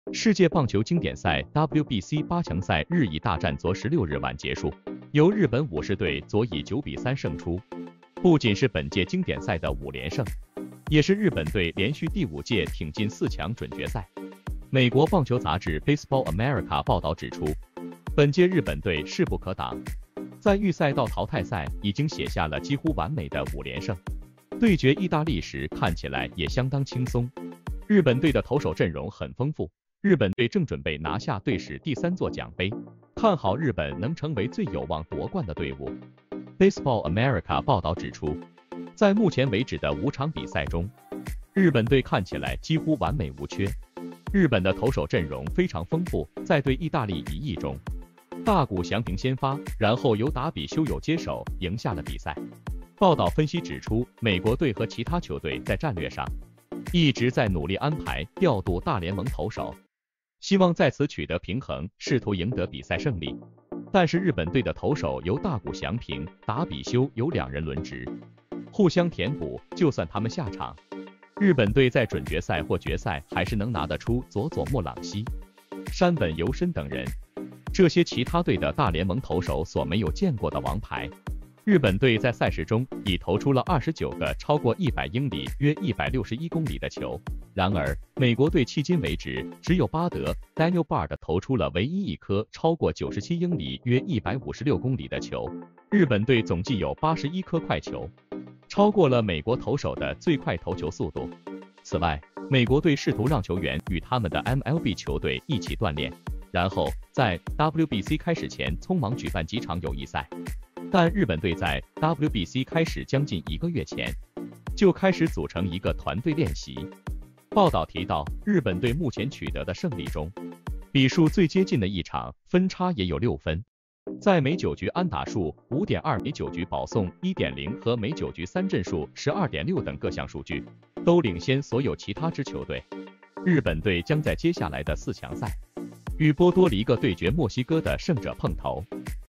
世界棒球经典赛 WBC 八强赛日以大战昨16日晚结束，由日本武士队昨以9比3胜出，不仅是本届经典赛的5连胜，也是日本队连续第5届挺进4强准决赛。美国棒球杂志 Baseball America 报道指出，本届日本队势不可挡，在预赛到淘汰赛已经写下了几乎完美的5连胜。对决意大利时看起来也相当轻松，日本队的投手阵容很丰富。日本队正准备拿下队史第3座奖杯，看好日本能成为最有望夺冠的队伍。Baseball America 报道指出，在目前为止的5场比赛中，日本队看起来几乎完美无缺。日本的投手阵容非常丰富，在对意大利1役中，大谷翔平先发，然后由达比修有接手，赢下了比赛。报道分析指出，美国队和其他球队在战略上一直在努力安排调度大联盟投手，希望在此取得平衡，试图赢得比赛胜利。但是日本队的投手由大谷翔平、达比修有2人轮值，互相填补，就算他们下场，日本队在准决赛或决赛还是能拿得出佐佐木朗希、山本由伸等人，这些其他队的大联盟投手所没有见过的王牌。日本队在赛事中已投出了29个超过100英里约161公里的球，然而美国队迄今为止只有巴德 Daniel Bard 投出了唯一一颗超过97英里约156公里的球。日本队总计有81颗快球，超过了美国投手的最快投球速度。此外，美国队试图让球员与他们的 MLB 球队一起锻炼，然后在 WBC 开始前匆忙举办几场友谊赛。但日本队在 WBC 开始将近1个月前就开始组成一个团队练习。报道提到，日本队目前取得的胜利中，比数最接近的一场分差也有6分，在每9局安打数 5.2、每9局保送 1.0 和每9局3振数 12.6 等各项数据都领先所有其他支球队。日本队将在接下来的4强赛与波多黎各对决墨西哥的胜者碰头。